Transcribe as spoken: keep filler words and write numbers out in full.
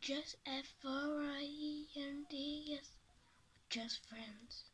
Just F R I E N D S. Just friends.